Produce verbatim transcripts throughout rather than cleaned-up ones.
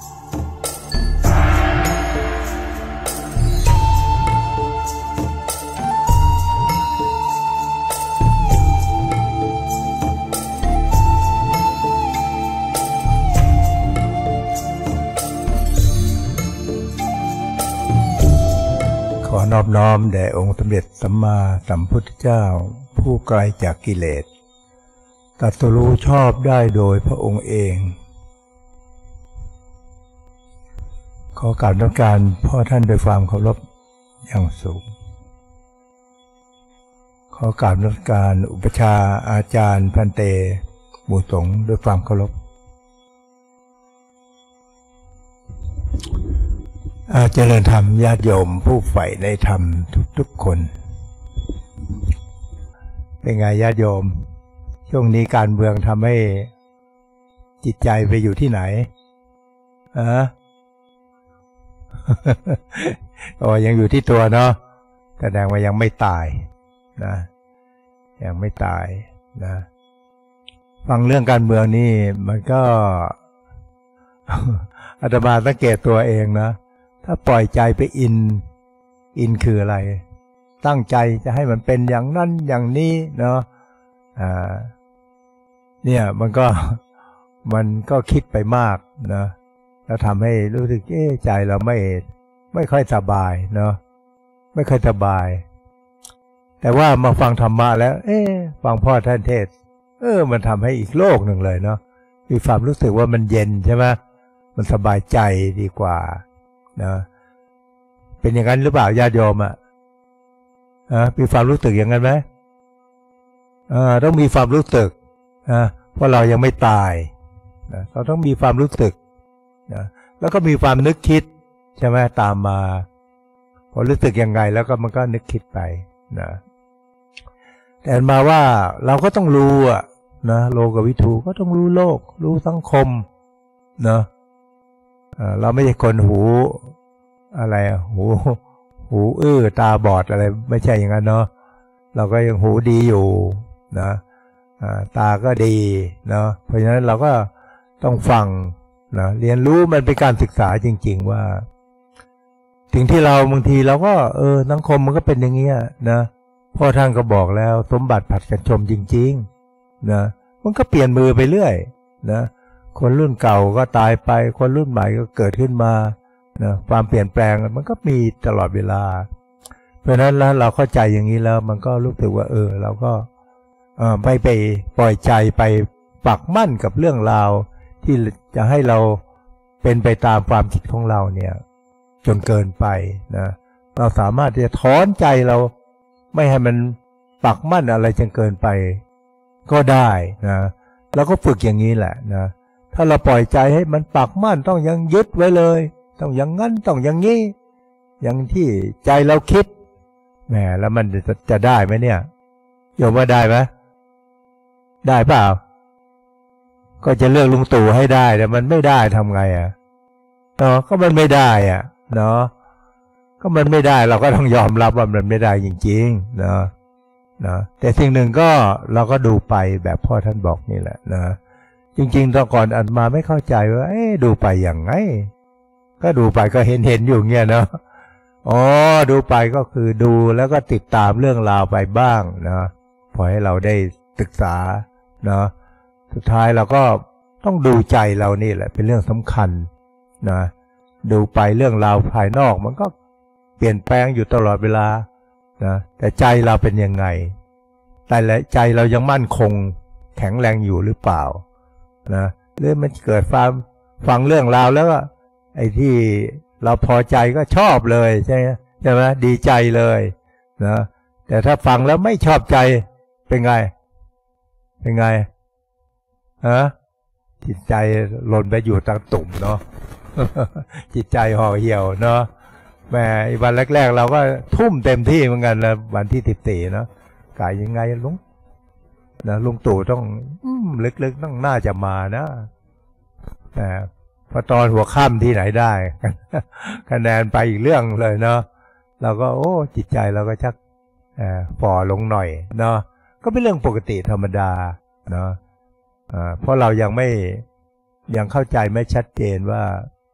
ขอนอบน้อมแด่องค์สมเด็จสัมมาสัมพุทธเจ้าผู้ไกลจากกิเลสตรัสรู้ชอบได้โดยพระองค์เองขอกราบนมัสการพ่อท่านด้วยความเคารพอย่างสูงขอกราบนมัสการอุปชาอาจารย์พันเตหมู่สงฆ์ด้วยความเคารพเจริญธรรมญาติโยมผู้ใฝ่ในธรรมทุกๆคนเป็นไงญาติโยมช่วงนี้การเมืองทำให้จิตใจไปอยู่ที่ไหนฮะ โอ้ยังอยู่ที่ตัวเนาะแสดงว่ายังไม่ตายนะยังไม่ตายนะฟังเรื่องการเมืองนี่มันก็ อาตมาสังเกตตัวเองนะถ้าปล่อยใจไปอินอินคืออะไรตั้งใจจะให้มันเป็นอย่างนั้นอย่างนี้เนาะอ่าเนี่ยมันก็มันก็คิดไปมากนะแล้วทำให้รู้สึกเอ๊ะใจเราไม่ไม่ค่อยสบายเนาะไม่ค่อยสบายแต่ว่ามาฟังธรรมะแล้วเอ๊ะฟังพ่อท่านเทศเออมันทำให้อีกโลกหนึ่งเลยเนาะมีความรู้สึกว่ามันเย็นใช่ไหมมันสบายใจดีกว่านะเป็นอย่างนั้นหรือเปล่าญาติโยมอ่ะอ่ะมีความรู้สึกอย่างนั้นไหมอ่าต้องมีความรู้สึกนะเพราะเรายังไม่ตายนะเราต้องมีความรู้สึกนะแล้วก็มีความนึกคิดใช่ไหมตามมาพอรู้สึกยังไงแล้วก็มันก็นึกคิดไปนะแต่มาว่าเราก็ต้องรู้อ่ะนะโลกวิถูก็ต้องรู้โลกรู้สังคมนะเราไม่ใช่คนหูอะไรหูหูอื้อตาบอดอะไรไม่ใช่อย่างนั้นเนาะเราก็ยังหูดีอยู่นะตาก็ดีเนาะเพราะฉะนั้นเราก็ต้องฟังนะเรียนรู้มันเป็นการศึกษาจริงๆว่าสิ่งที่เราบางทีเราก็เออสังคมมันก็เป็นอย่างเงี้ยนะพ่อท่านก็บอกแล้วสมบัติผัดกันชมจริงๆนะมันก็เปลี่ยนมือไปเรื่อยนะคนรุ่นเก่าก็ตายไปคนรุ่นใหม่ก็เกิดขึ้นมานะความเปลี่ยนแปลงมันก็มีตลอดเวลาเพราะฉะนั้นแล้วเราเข้าใจอย่างนี้แล้วมันก็รู้สึกว่าเออเราก็เออไม่ไปปล่อยใจไปปักมั่นกับเรื่องราวที่จะให้เราเป็นไปตามความคิดของเราเนี่ยจนเกินไปนะเราสามารถที่จะถอนใจเราไม่ให้มันปักมั่นอะไรจนเกินไปก็ได้นะเราก็ฝึกอย่างนี้แหละนะถ้าเราปล่อยใจให้มันปักมั่นต้องยังยึดไว้เลยต้องอย่างงั้นต้องอย่างนี้อย่างที่ใจเราคิดแหมแล้วมันจะจะได้ไหมเนี่ยโยมว่าได้ไหมได้เปล่าก็จะเลือกลุงตู่ให้ได้แต่มันไม่ได้ทำไงอ่ะเนาะก็มันไม่ได้อ่ะเนาะก็มันไม่ได้เราก็ต้องยอมรับว่ามันไม่ได้จริงๆเนาะนะแต่สิ่งหนึ่งก็เราก็ดูไปแบบพ่อท่านบอกนี่แหละนะจริงๆตอนก่อนอาตมาไม่เข้าใจว่าเอ๊ะดูไปอย่างไงก็ดูไปก็เห็นเห็นอยู่เงี้ยเนาะอ๋อดูไปก็คือดูแล้วก็ติดตามเรื่องราวไปบ้างนะพอให้เราได้ศึกษาเนาะสุดท้ายเราก็ต้องดูใจเรานี่แหละเป็นเรื่องสำคัญนะดูไปเรื่องราวภายนอกมันก็เปลี่ยนแปลงอยู่ตลอดเวลานะแต่ใจเราเป็นยังไงแต่ละใจเรายังมั่นคงแข็งแรงอยู่หรือเปล่านะหรือมันเกิดความฟังเรื่องราวแล้วก็ไอ้ที่เราพอใจก็ชอบเลยใช่ไหมใช่ไหมดีใจเลยนะแต่ถ้าฟังแล้วไม่ชอบใจเป็นไงเป็นไงฮะจิตใจหล่นไปอยู่ตรงตุ่มเนาะ จิตใจห่อเหี่ยวเนาะแม่วันแรกๆเราก็ทุ่มเต็มที่เหมือนกันนะวันที่สิบสี่เนาะกายยังไงลุงนะลุงตู่ต้องลึกๆต้องน่าจะมานะแต่พอตอนหัวค่ำที่ไหนได้ คะแนนไปอีกเรื่องเลยเนาะเราก็โอ้จิตใจเราก็ชักฝ่อลงหน่อยเนาะก็เป็นเรื่องปกติธรรมดาเนาะเพราะเรายังไม่ยังเข้าใจไม่ชัดเจนว่า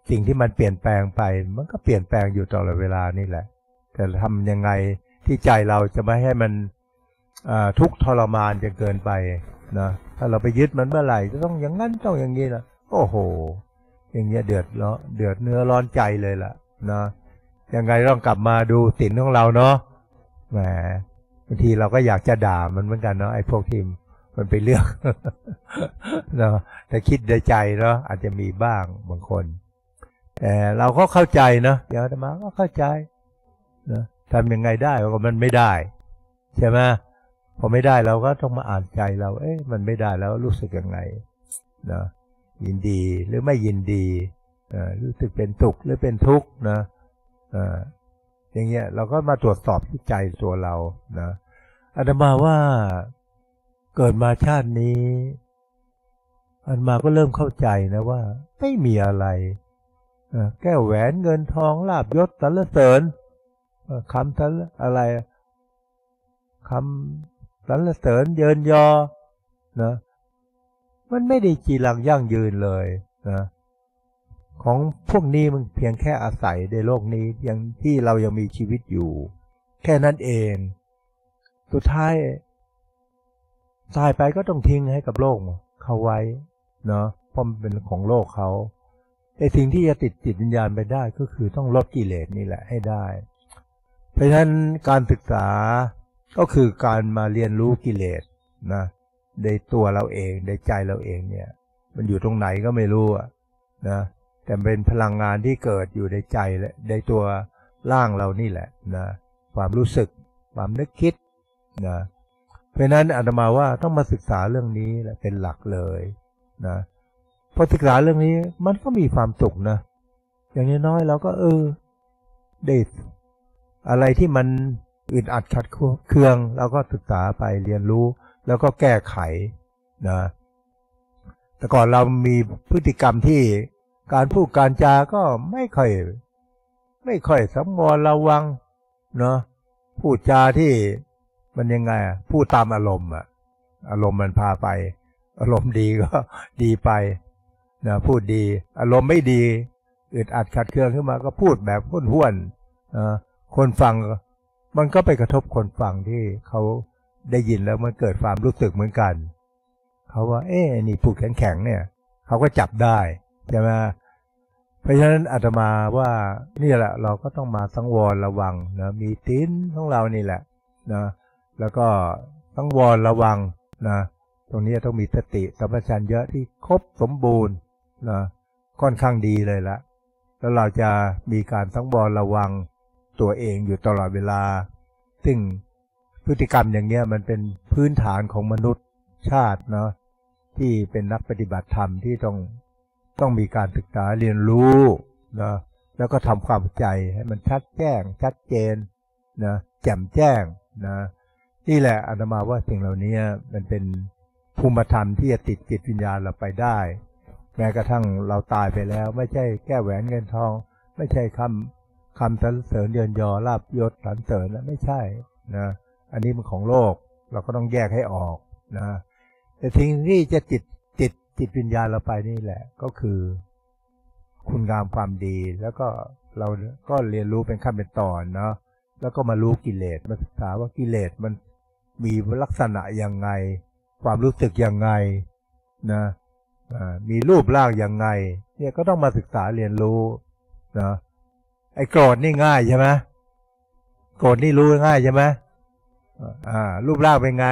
สิ่งที่มันเปลี่ยนแปลงไปมันก็เปลี่ยนแปลงอยู่ตลอดเวลานี่แหละแต่ทำยังไงที่ใจเราจะไม่ให้มันทุกข์ทรมานจนเกินไปนะถ้าเราไปยึดมันเมื่อไหร่จะต้องอย่างนั้นต้องอย่างนี้ละโอ้โหอย่างเงี้ยเดือดร้อนเดือดเนื้อร้อนใจเลยล่ะนะยังไงต้องกลับมาดูศีลของเราเนาะแหมบางทีเราก็อยากจะด่ามันเหมือนกันเนาะไอ้พวกทีมมันไปเลือกเนาะแต่คิดในใจเนาะอาจจะมีบ้างบางคนแต่เราก็เข้าใจเนาะอย่างอาตมาก็เข้าใจนะทำยังไงได้ก็มันไม่ได้ใช่ไหมพอไม่ได้เราก็ต้องมาอ่านใจเราเอ๊ะมันไม่ได้แล้วรู้สึกยังไงนะยินดีหรือไม่ยินดีรู้สึกเป็นสุขหรือเป็นทุกข์นะอย่างเงี้ยเราก็มาตรวจสอบที่ใจตัวเรานะอาตมาว่าเกิดมาชาตินี้อาตมาก็เริ่มเข้าใจนะว่าไม่มีอะไรแก้วแหวนเงินทองลาภยศสรรเสริญคำสรรอะไรคำสรรเสริญเยินยอนะมันไม่ได้จีรังยั่งยืนเลยนะของพวกนี้มันเพียงแค่อาศัยในโลกนี้ยังที่เรายังมีชีวิตอยู่แค่นั้นเองสุดท้ายตายไปก็ต้องทิ้งให้กับโลกเขาไว้เนาะเพราะมันเป็นของโลกเขาไอ้สิ่งที่จะติดจิตวิญญาณไปได้ก็คือต้องลดกิเลสนี่แหละให้ได้เพราะฉะนั้นการศึกษาก็คือการมาเรียนรู้กิเลสนะในตัวเราเองในใจเราเองเนี่ยมันอยู่ตรงไหนก็ไม่รู้นะแต่เป็นพลังงานที่เกิดอยู่ในใจและในตัวร่างเรานี่แหละนะความรู้สึกความนึกคิดนะเพราะนั้นอาตมาว่าต้องมาศึกษาเรื่องนี้แหละเป็นหลักเลยนะพอศึกษาเรื่องนี้มันก็มีความสุขนะอย่างน้อยๆเราก็เออได้อะไรที่มันอึดอัดขัดเคืองเราก็ศึกษาไปเรียนรู้แล้วก็แก้ไขนะแต่ก่อนเรามีพฤติกรรมที่การพูดการจาก็ไม่ค่อยไม่ค่อยสำรวมระวังเนาะพูดจาที่มันยังไงพูดตามอารมณ์อะอารมณ์มันพาไปอารมณ์ดีก็ดีไปนะพูดดีอารมณ์ไม่ดีอึดอัดขัดเคืองขึ้นมาก็พูดแบบห้วนๆนะคนฟังมันก็ไปกระทบคนฟังที่เขาได้ยินแล้วมันเกิดความรู้สึกเหมือนกันเขาว่าเอ๊ะนี่พูดแข็งๆเนี่ยเขาก็จับได้ใช่ไหมเพราะฉะนั้นอาตมาว่านี่แหละเราก็ต้องมาสังวรระวังนะมีศีลของเรานี่แหละนะแล้วก็สังวรระวังนะตรงนี้ต้องมีสติสัมปชัญญะที่ครบสมบูรณ์นะค่อนข้างดีเลยละแล้วเราจะมีการสังวรระวังตัวเองอยู่ตลอดเวลาซึ่งพฤติกรรมอย่างเนี้ยมันเป็นพื้นฐานของมนุษย์ชาติเนาะที่เป็นนักปฏิบัติธรรมที่ต้องต้องมีการศึกษาเรียนรู้นะแล้วก็ทำความเข้าใจให้มันชัดแจ้งชัดเจนนะแจ่มแจ้งนะนี่แหละอาตมาว่าสิ่งเหล่านี้มันเป็นภูมิธรรมที่จะติดจิตวิญญาณเราไปได้แม้กระทั่งเราตายไปแล้วไม่ใช่แก้แหวนเงินทองไม่ใช่คำคำสรรเสริญเยินยอลาภยศสรรเสริญไม่ใช่นะอันนี้มันของโลกเราก็ต้องแยกให้ออกนะแต่สิ่งที่จะจิตจิตจิตวิญญาณเราไปนี่แหละก็คือคุณงามความดีแล้วก็เราก็เรียนรู้เป็นขั้นเป็นตอนเนาะแล้วก็มารู้กิเลสมาศึกษาว่ากิเลสมันมีลักษณะยังไงความรู้สึกยังไงนะมีรูปร่างยังไงเนี่ยก็ต้องมาศึกษาเรียนรู้นะไอ้โกรธนี่ง่ายใช่ไหมโกรธนี่รู้ง่ายใช่ไหมอ่ารูปร่างเป็นไง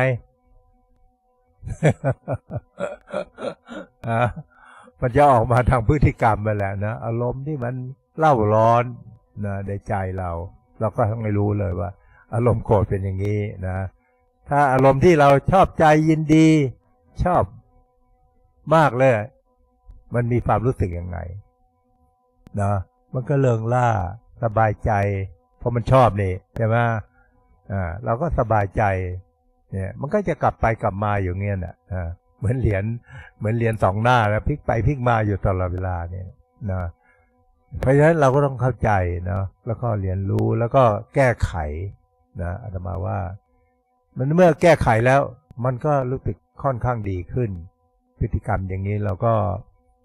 อ่ามันจะออกมาทางพฤติกรรมไปแหละนะอารมณ์ที่มันเล่าร้อนนะในใจเราเราก็ต้องไม่รู้เลยว่าอารมณ์โกรธเป็นอย่างนี้นะถ้าอารมณ์ที่เราชอบใจยินดีชอบมากเลยมันมีความรู้สึกยังไงนะมันก็เริงล่าสบายใจเพราะมันชอบนี่ใช่ไหมอ่าเราก็สบายใจเนี่ยมันก็จะกลับไปกลับมาอยู่เงี้ยน่ะอ่าเหมือนเหรียญเหมือนเหรียญสองหน้าแล้วพลิกไปพลิกมาอยู่ตลอดเวลาเนี่ยนะเพราะฉะนั้นเราก็ต้องเข้าใจนะแล้วก็เรียนรู้แล้วก็แก้ไขนะอาตมาว่ามันเมื่อแก้ไขแล้วมันก็รู้สึกค่อนข้างดีขึ้นพฤติกรรมอย่างนี้เราก็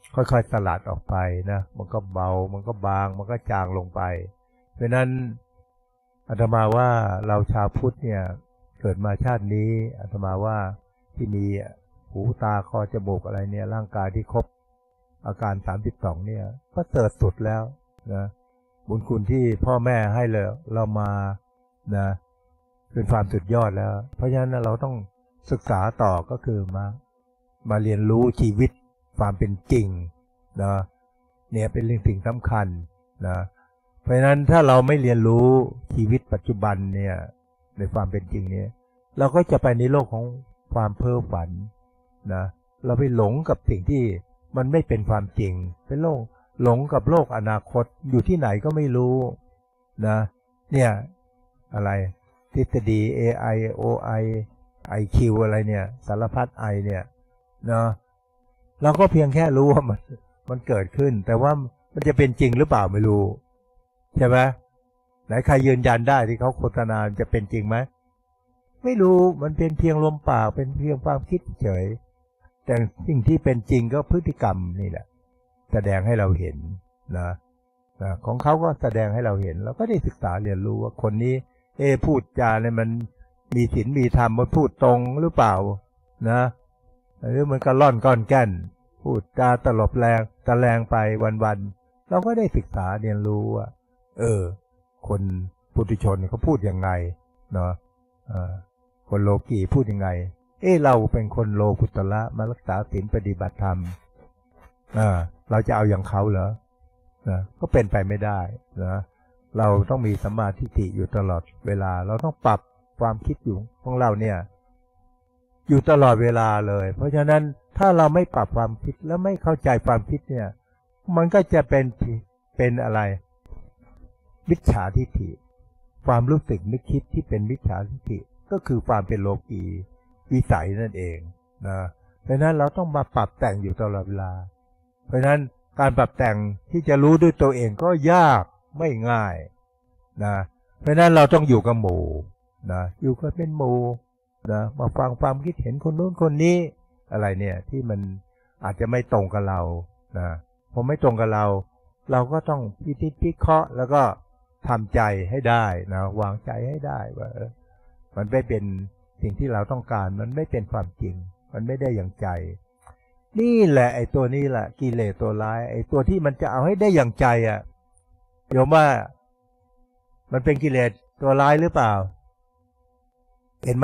ค่อยๆสลัดออกไปนะมันก็เบามันก็บางมันก็จางลงไปเพราะนั้นอาตมาว่าเราชาวพุทธเนี่ยเกิดมาชาตินี้อาตมาว่าที่มีหูตาคอจมูกอะไรเนี่ยร่างกายที่ครบอาการสามสิบสองเนี่ยก็เสริฐสุดแล้วนะบุญคุณที่พ่อแม่ให้เลยเรามานะเป็นความสุดยอดแล้วเพราะฉะนั้นเราต้องศึกษาต่อก็คือมามาเรียนรู้ชีวิตความเป็นจริงนะเนี่ยเป็นเรื่องสิ่งสำคัญนะเพราะฉะนั้นถ้าเราไม่เรียนรู้ชีวิตปัจจุบันเนี่ยในความเป็นจริงเนี่ยเราก็จะไปในโลกของความเพ้อฝันนะเราไปหลงกับสิ่งที่มันไม่เป็นความจริงเป็นโลกหลงกับโลกอนาคตอยู่ที่ไหนก็ไม่รู้นะเนี่ยอะไรทฤษฎี เอ ไอ โอ ไอ ไอ คิว อะไรเนี่ยสารพัดไอเนี่ยเนาะเราก็เพียงแค่รู้ว่ามันมันเกิดขึ้นแต่ว่ามันจะเป็นจริงหรือเปล่าไม่รู้ใช่ไหมไหนใครยืนยันได้ที่เขาโฆษณาจะเป็นจริงไหมไม่รู้มันเป็นเพียงลมปากเป็นเพียงความคิดเฉยแต่สิ่งที่เป็นจริงก็พฤติกรรมนี่แหละแสดงให้เราเห็นนะนะของเขาก็แสดงให้เราเห็นเราก็ได้ศึกษาเรียนรู้ว่าคนนี้เอพูดจาเนี่ยมันมีศีลมีธรรมมันพูดตรงหรือเปล่านะหรือมันก็ล่อนก้อนแก่นพูดจาตลบแรงตะแลงไปวันๆเราก็ได้ศึกษาเรียนรู้ว่าเออคนปุถุชนเขาพูดยังไงเนาะคนโลกีพูดยังไงเออเราเป็นคนโลกุตระมารักษาศีลปฏิบัติธรรมอ่าเราจะเอาอย่างเขาเหรอนะก็เป็นไปไม่ได้นะเราต้องมีสัมมาทิฏฐิอยู่ตลอดเวลาเราต้องปรับความคิดอยู่ของเราเนี่ยอยู่ตลอดเวลาเลยเพราะฉะนั้นถ้าเราไม่ปรับความคิดแล้วไม่เข้าใจความคิดเนี่ยมันก็จะเป็นเป็นอะไรมิจฉาทิฏฐิความรู้สึกนึกคิดที่เป็นมิจฉาทิฏฐิก็คือความเป็นโลกีวิสัยนั่นเองนะเพราะนั้นเราต้องมาปรับแต่งอยู่ตลอดเวลาเพราะฉะนั้นการปรับแต่งที่จะรู้ด้วยตัวเองก็ยากไม่ง่ายนะเพราะฉะนั้นเราต้องอยู่กับหมู่นะอยู่กับเป็นหมู่นะมาฟังความคิดเห็นคนนู้นคนนี้อะไรเนี่ยที่มันอาจจะไม่ตรงกับเรานะพอไม่ตรงกับเราเราก็ต้องพิจิตรพิเคราะห์แล้วก็ทำใจให้ได้นะวางใจให้ได้ว่ามันไม่เป็นสิ่งที่เราต้องการมันไม่เป็นความจริงมันไม่ได้อย่างใจนี่แหละไอ้ตัวนี้แหละกิเลสตัวร้ายไอ้ตัวที่มันจะเอาให้ได้อย่างใจอ่ะโยมว่ามันเป็นกิเลสตัวร้ายหรือเปล่าเห็นไหม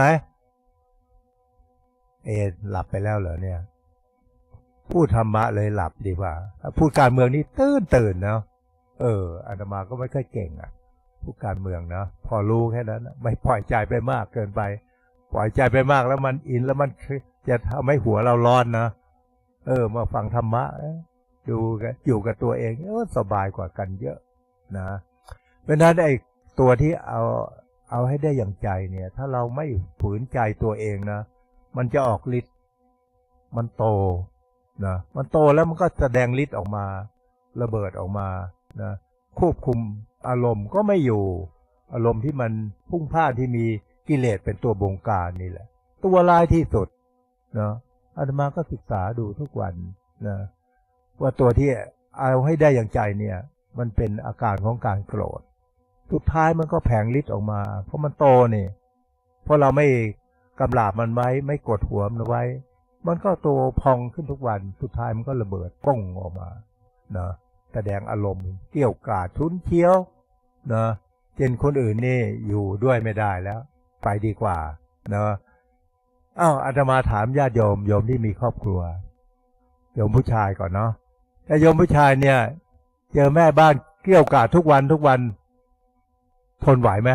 เอหลับไปแล้วเหรอเนี่ยพูดธรรมะเลยหลับดีกว่าพูดการเมืองนี่ตื่นตื่นเนาะเอออาตมาก็ไม่ค่อยเก่งอ่ะพูดการเมืองเนาะพอรู้แค่นั้นไม่ปล่อยใจไปมากเกินไปปล่อยใจไปมากแล้วมันอินแล้วมันจะทำให้หัวเราร้อนนะเออมาฟังธรรมะดูกันอยู่กับตัวเองเออสบายกว่ากันเยอะนะเพราะนั้นไอ้ตัวที่เอาเอาให้ได้อย่างใจเนี่ยถ้าเราไม่ฝืนใจตัวเองนะมันจะออกฤทธิ์มันโตนะมันโตแล้วมันก็แสดงฤทธิ์ออกมาระเบิดออกมานะควบคุมอารมณ์ก็ไม่อยู่อารมณ์ที่มันพุ่งพล่านที่มีกิเลสเป็นตัวบงการนี่แหละตัวร้ายที่สุดนะอาตมาก็ศึกษาดูทุกวันนะว่าตัวที่เอาให้ได้อย่างใจเนี่ยมันเป็นอาการของการโกรธสุดท้ายมันก็แผงฤทธิ์ออกมาเพราะมันโตนี่เพราะเราไม่กำราบมันไว้ไม่กดหัวมันไว้มันก็โตพองขึ้นทุกวันสุดท้ายมันก็ระเบิดป้องออกมานะแสดงอารมณ์เกี่ยวกาดชุนเคี้ยวนะเจนคนอื่นนี่อยู่ด้วยไม่ได้แล้วไปดีกว่านะอ้าวอาตมาถามญาติโยมโยมที่มีครอบครัวโยมผู้ชายก่อนเนาะถ้าโยมผู้ชายเนี่ยเจอแม่บ้านเกี่ยวกาดทุกวันทุกวันทนไหวไหม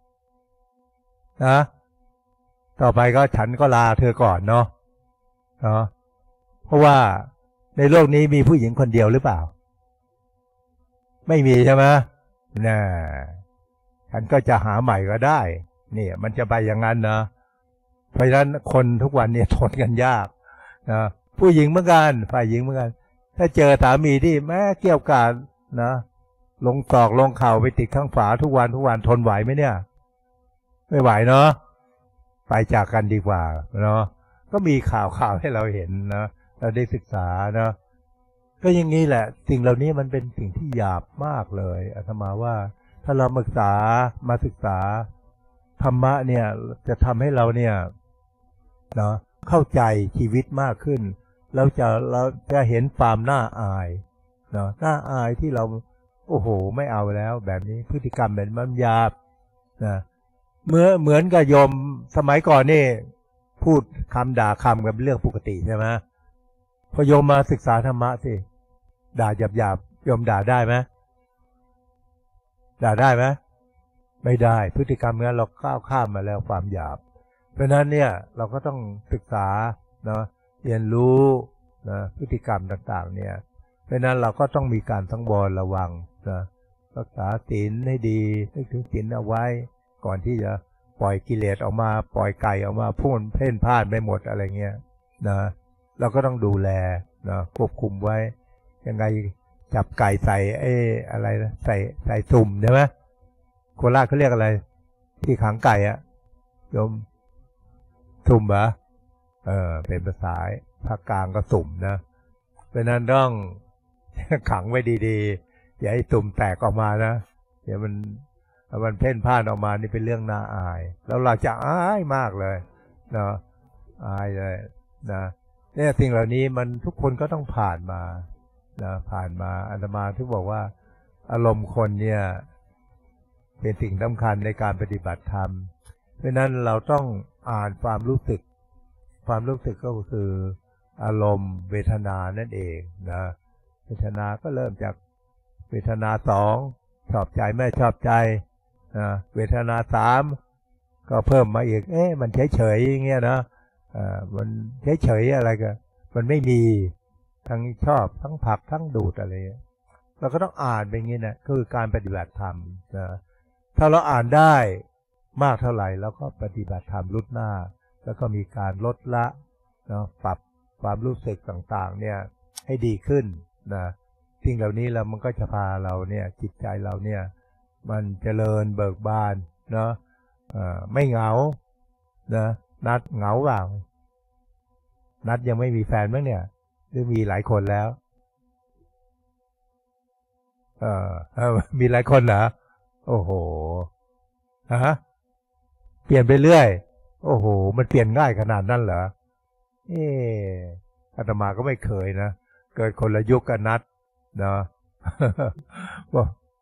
นะต่อไปก็ฉันก็ลาเธอก่อนเนาะเนาะเพราะว่าในโลกนี้มีผู้หญิงคนเดียวหรือเปล่าไม่มีใช่ไหมน่ะฉันก็จะหาใหม่ก็ได้เนี่ยมันจะไปอย่างนั้นนะเพราะฉะนั้นคนทุกวันเนี่ยทนกันยากนะผู้หญิงเหมือนกันฝ่ายหญิงเหมือนกันถ้าเจอสามีที่แม้เกี่ยวกาดนะลงตอกลงเข่าไปติดข้างฝาทุกวันทุกวันทนไหวไหมเนี่ยไม่ไหวเนาะไปจากกันดีกว่าเนาะก็มีข่าวข่าวให้เราเห็นนะเราได้ศึกษาเนาะก็อย่างนี้แหละสิ่งเหล่านี้มันเป็นสิ่งที่หยาบมากเลยอาตมาว่าถ้าเราศึกษามาศึกษาธรรมะเนี่ยจะทำให้เราเนี่ยเนาะเข้าใจชีวิตมากขึ้นเราจะเราจะเห็นความน่าอายเนาะน่าอายที่เราโอ้โหไม่เอาแล้วแบบนี้พฤติกรรมแบบมันหยาบนะเมื่อเหมือนกับโยมสมัยก่อนนี่พูดคำด่าคำกันเป็นเรื่องปกติใช่ไหมพอโยมมาศึกษาธรรมะสิด่าหยาบหยาบโยมด่าได้ไหมด่าได้ไหมไม่ได้พฤติกรรมนั้นเราก้าวข้ามมาแล้วความหยาบเพราะนั้นเนี่ยเราก็ต้องศึกษาเนาะเรียนรู้นะพฤติกรรมต่างๆเนี่ยเพราะนั้นเราก็ต้องมีการสังวรระวังนะรักษาศีลให้ดีนึกถึงศีลเอาไว้ก่อนที่จะปล่อยกิเลสออกมาปล่อยไก่ออกมาพุ่งเพ่นพ่านไปหมดอะไรเงี้ยนะเราก็ต้องดูแลนะควบคุมไว้ยังไงจับไก่ใส่ไอ้อะไรนะใส่ใส่สุ่มใช่ไหมโคราชเขาเรียกอะไรที่ขังไก่อะโยมสุ่มเหรอเออเป็นภาษาภาคกลางก็สุ่มนะเพราะนั้นต้องขังไว้ดีๆอย่าให้สุ่มแตกออกมานะเดี๋ยวมันมันเพ่นพ่านออกมานี่เป็นเรื่องน่าอายแล้วเราจะอายมากเลยเนาะอายเลยนะเนี่ยสิ่งเหล่านี้มันทุกคนก็ต้องผ่านมานะผ่านมาอาตมาที่บอกว่าอารมณ์คนเนี่ยเป็นสิ่งสำคัญในการปฏิบัติธรรมเพราะนั้นเราต้องอ่านความรู้สึกความรู้สึกก็คืออารมณ์เวทนานั่นเองนะเวทนาก็เริ่มจากเวทนาสองชอบใจไม่ชอบใจนะเวทนาสามก็เพิ่มมาอีกเอ๊ะมันเฉยๆอย่างเงี้ยนะอ่ามันเฉยๆอะไรกันมันไม่มีทั้งชอบทั้งผลักทั้งดูดอะไรเราก็ต้องอ่านไปอย่างนี้นะคือการปฏิบัติธรรมนะถ้าเราอ่านได้มากเท่าไหร่แล้วก็ปฏิบัติธรรมลุดหน้าแล้วก็มีการลดละนะปรับความรู้สึกต่างๆเนี่ยให้ดีขึ้นนะสิ่งเหล่านี้แล้วมันก็จะพาเราเนี่ยจิตใจเราเนี่ยมันเจริญเบิกบานเนาะไม่เหงานะนัดเหงาเปล่านัดยังไม่มีแฟนมั้งเนี่ยหรือมีหลายคนแล้วเออมีหลายคนเหรอโอ้โหฮะเปลี่ยนไปเรื่อยโอ้โหมันเปลี่ยนง่ายขนาดนั้นเหรอเอออาตมาก็ไม่เคยนะเกิดคนละยุคกันนัดเนาะว่า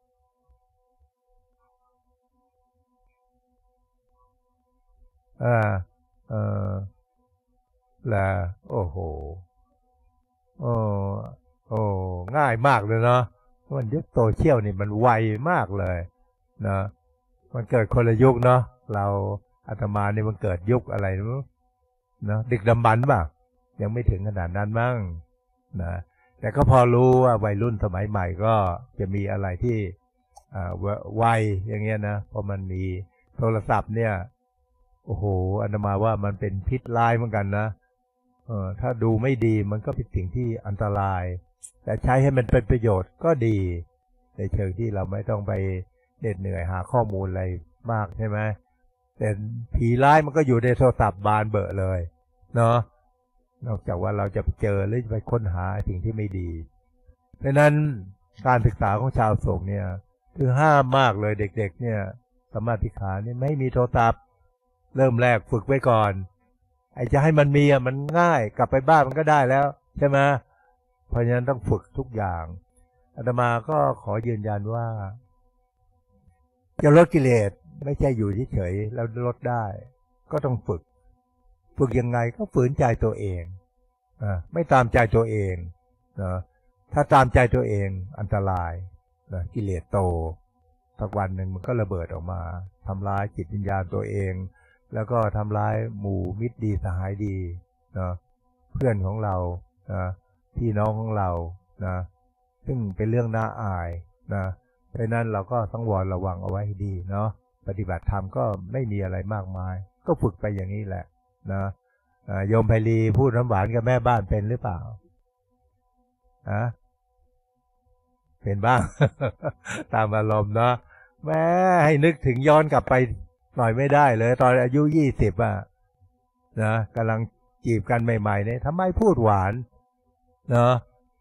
อ่าเออละโอ้โหโอ้โอ้ง่ายมากเลยเนาะมันยุคโซเชียลนี่มันไวมากเลยนะมันเกิดคนละยุคเนาะเราอาตมาเนี่ยมันเกิดยุคอะไรเนาะดึกดำบรรพ์ป่ะยังไม่ถึงขนาดนั้นมั้งนะแต่ก็พอรู้ว่าวัยรุ่นสมัยใหม่ก็จะมีอะไรที่อ่าไวอย่างเงี้ยนะเพราะมันมีโทรศัพท์เนี่ยโอ้โหอาตมาว่ามันเป็นพิษร้ายเหมือนกันนะเออถ้าดูไม่ดีมันก็เป็นสิ่งที่อันตรายแต่ใช้ให้มันเป็นประโยชน์ก็ดีในเชิงที่เราไม่ต้องไปเหน็ดเหนื่อยหาข้อมูลอะไรมากใช่ไหมแต่ผีร้ายมันก็อยู่ในโทรศัพท์บานเบอร์เลยเนาะนอกจากว่าเราจะเจอหรือไปค้นหาสิ่งที่ไม่ดีดังนั้นการศึกษาของชาวโศกเนี่ยคือห้ามมากเลยเด็กๆเนี่ยสมาธิขาเนี่ยไม่มีโทรศัพท์เริ่มแรกฝึกไว้ก่อนไอ้จะให้มันมีอ่ะมันง่ายกลับไปบ้านมันก็ได้แล้วใช่ไหมเพราะฉะนั้นต้องฝึกทุกอย่างอาตมาก็ขอยืนยันว่าจะลดกิเลสไม่ใช่อยู่เฉยๆแล้วลดได้ก็ต้องฝึกฝึกยังไงก็ฝืนใจตัวเองอ่าไม่ตามใจตัวเองนะถ้าตามใจตัวเองอันตรายนะกิเลสโตสักวันหนึ่งมันก็ระเบิดออกมาทำร้ายจิตวิญญาณตัวเองแล้วก็ทำร้ายหมู่มิตรดีสหายดีนะเพื่อนของเรานะพี่น้องของเรานะซึ่งเป็นเรื่องน่าอายนะเพราะนั้นเราก็ต้องวรระวังเอาไว้ให้ดีเนาะปฏิบัติธรรมก็ไม่มีอะไรมากมายก็ฝึกไปอย่างนี้แหละนะโยมไพลีพูดน้ำหวานกับแม่บ้านเป็นหรือเปล่าฮะเป็นบ้าง ตามอารมณ์เนาะแม่ให้นึกถึงย้อนกลับไปหน่อยไม่ได้เลยตอนอายุยี่สิบอ่ะนะกำลังจีบกันใหม่ๆเนี่ยทำไมพูดหวานเนาะ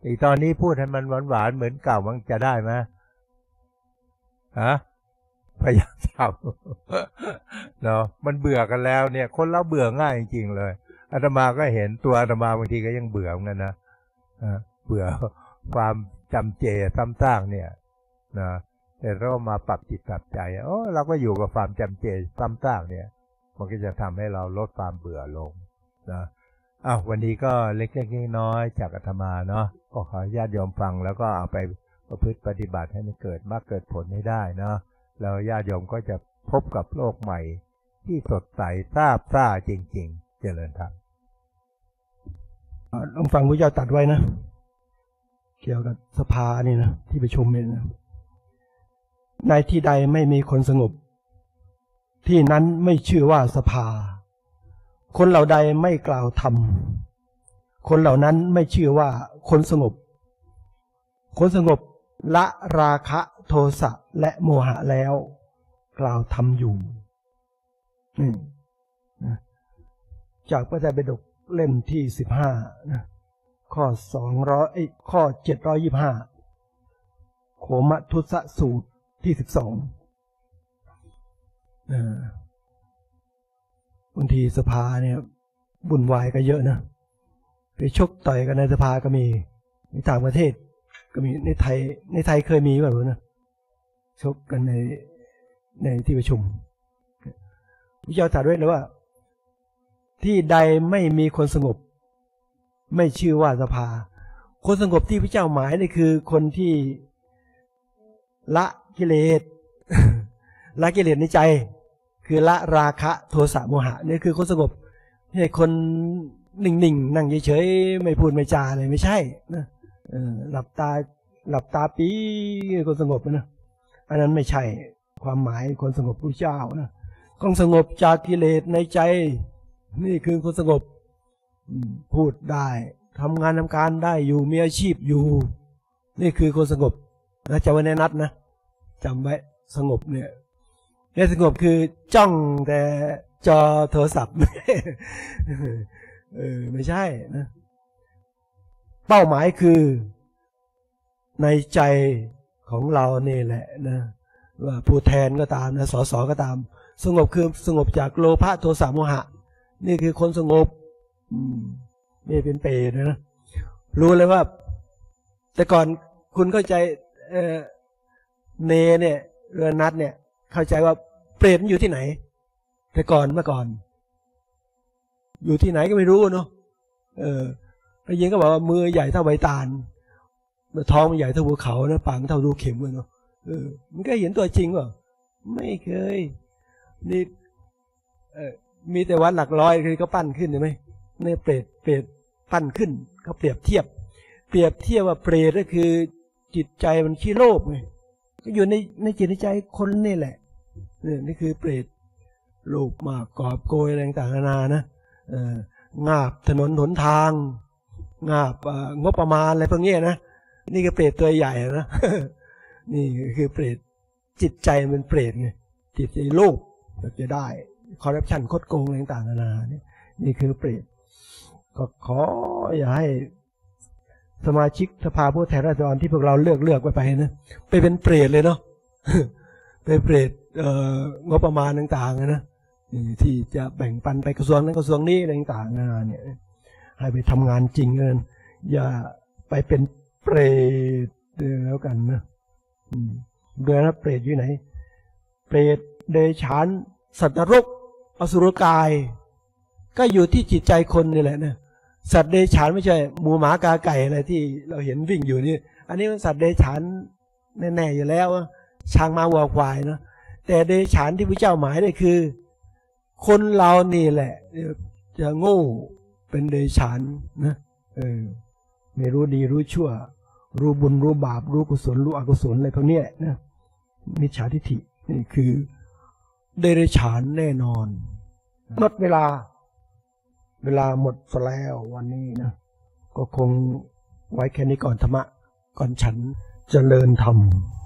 อีกตอนนี้พูดให้มันหวานๆเหมือนเก่ามันจะได้ไหมฮะพยายามทำเนาะมันเบื่อกันแล้วเนี่ยคนเราเบื่อง่ายจริงๆเลยอาตมาก็เห็นตัวอาตมาบางทีก็ยังเบื่อเหมือนกันนะเบื่อความจำเจซ้ำซากเนี่ยนะแต่เรามาปรับจิตปรับใจโอ้เราก็อยู่กับความจำเจซ้ำซากเนี่ยมันก็จะทำให้เราลดความเบื่อลงนะอ้าววันนี้ก็เล็กๆน้อยๆจากอาตมาเนาะก็ขอญาติโยมฟังแล้วก็เอาไปประพฤติปฏิบัติให้มันเกิดมรรคเกิดผลให้ได้เนาะแล้วญาติโยมก็จะพบกับโลกใหม่ที่สดใสซาบซ่าจริงๆเจริญธรรมลองฟังพระเจ้าตรัสไว้นะเกี่ยวกับสภานี่นะที่ประชุมเนี่ยนะในที่ใดไม่มีคนสงบที่นั้นไม่ชื่อว่าสภาคนเหล่าใดไม่กล่าวธรรมคนเหล่านั้นไม่ชื่อว่าคนสงบคนสงบละราคะโทสะและโมหะแล้วกล่าวธรรมอยู่นี่นะจากพระไตรปิฎกเล่มที่สิบห้านะข้อสองร้อยข้อเจ็ดร้อยยี่สิบห้าโขมทุสสูตรที่สิบสองบางทีสภาเนี่ยบุ่นวายก็เยอะนะไปชกต่อยกันในสภาก็มีในต่างประเทศก็มีในไทยในไทยเคยมีแบบนี้นะชกกันในในที่ประชุมพระเจ้าตรัสไว้เลยว่าที่ใดไม่มีคนสงบไม่ชื่อว่าสภาคนสงบที่พระเจ้าหมายนี่คือคนที่ละกิเลส ละกิเลสในใจคือละราคะโทสะโมหะนี่คือคนสงบไม่ใช่คนนิ่งๆนั่งเฉยๆไม่พูดไม่จาเลยไม่ใช่นะหลับตาหลับตาปีคนสงบนะอันนั้นไม่ใช่ความหมายคนสงบพระเจ้านะคนสงบจากกิเลสในใจนี่คือคนสงบพูดได้ทำงานทำการได้อยู่มีอาชีพอยู่นี่คือคนสงบนะจำไว้ในนัดนะจำไว้สงบเนี่ยเนี่ยสงบคือจ้องแต่จอโทรศัพท์เออไม่ใช่นะเป้าหมายคือในใจของเรานี่แหละนะว่าผู้แทนก็ตามนะสสก็ตามสงบคือสงบจากโลภะโทสะโมหะนี่คือคนสงบไม่เป็นเปรตนะรู้เลยว่าแต่ก่อนคุณเข้าใจเออเนเนี่ยเรือนัดเนี่ยเข้าใจว่าเปรตมันอยู่ที่ไหนแต่ก่อนเมื่อก่อนอยู่ที่ไหนก็ไม่รู้เนาะเออพระยิงก็บอกว่ามือใหญ่เท่าใบตาลท้องมันใหญ่เท่าภูเขานะปากเท่ารูเข็มเลยเนาะเออมันก็เห็นตัวจริงว่าไม่เคยนี่เออมีแต่วัดหลักร้อยคือก็ปั้นขึ้นใช่ไหมเนี่ยเปรตเปรตปั้นขึ้นเขาเปรียบเทียบเปรียบเทียบว่าเปรตก็คือจิตใจมันขี้โลภไงก็อยู่ในในจิตในใจคนนี่แหละเนี่ยนี่คือเปรตโลภมากกอบโกยอะไรต่างๆนานานะเอองาบถนนหนทางงาบงบประมาณอะไรพวกนี้นะนี่ก็เปรตตัวใหญ่นะนี่คือเปรตจิตใจมันเปรตไงจิตใจโลภแบบจะได้คอร์รัปชันคดโกงอะไรต่างๆนานานี่นี่คือเปรตก็ขออย่าให้สมาชิกสภาผู้แทนราษฎรที่พวกเราเลือกเลือกไปไปนะไปเป็นเปรตเลยเนาะไปเปรตงบประมาณต่างๆนะที่จะแบ่งปันไปกระทรวงนั้นกระทรวงนี้อะไรต่างๆนานาเนี่ยให้ไปทำงานจริงเงินอย่าไปเป็นเปรตแล้วกันนะเรื่องนะเปรตอยู่ไหนเปรตเดชฉานสัตว์นรกอสุรกายก็อยู่ที่จิตใจคนนี่แหละนะสัตว์เดชฉานไม่ใช่หมูหมากาไก่อะไรที่เราเห็นวิ่งอยู่นี่อันนี้มันสัตว์เดชฉานแน่ๆอยู่แล้วช้างม้าวัวควายนะแต่เดชฉานที่พระเจ้าหมายได้คือคนเรานี่แหละจะโง่เป็นเดชฉานนะเออไม่รู้ดีรู้ชั่วรู้บุญรู้บาปรู้กุศลรู้อกุศลอะไรพวกนี้นะมิจฉาทิฏฐินี่คือเดรัจฉานแน่นอนหมดเวลาเวลาหมดแล้ววันนี้นะก็คงไว้แค่นี้ก่อนธรรมะก่อนฉันเจริญธรรม